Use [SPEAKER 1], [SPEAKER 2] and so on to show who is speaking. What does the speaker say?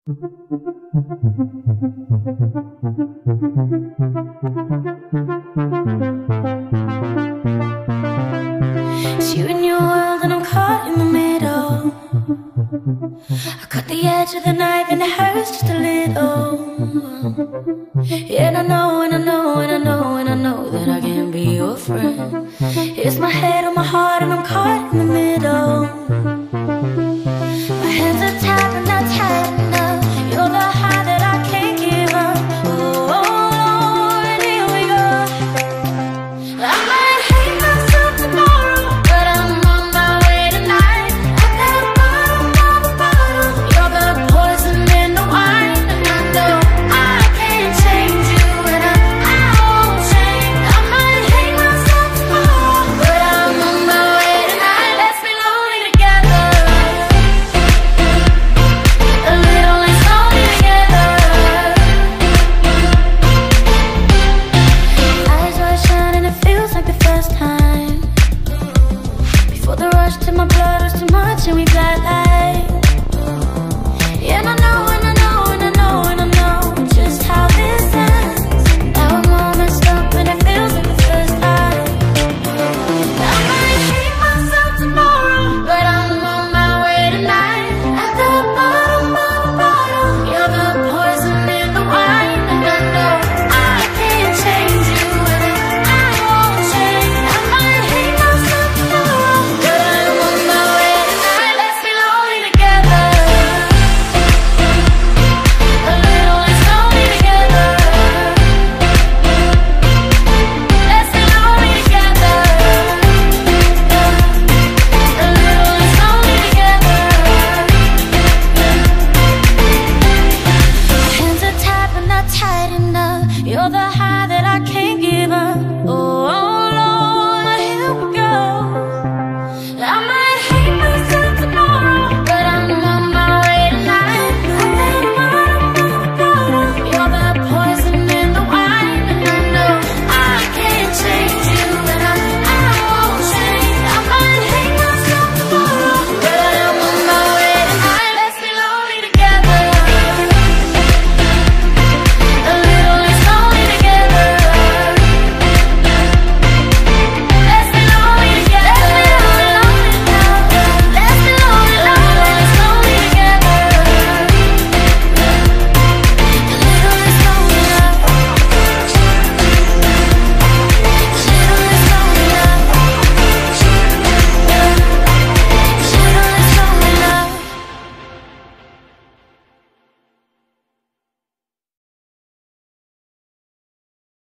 [SPEAKER 1] It's you and your world and I'm caught in the middle. I cut the edge of the knife and it hurts just a little. And I know, and I know, and I know, and I know that I can't be your friend. It's my head on my heart and I'm caught in the middle.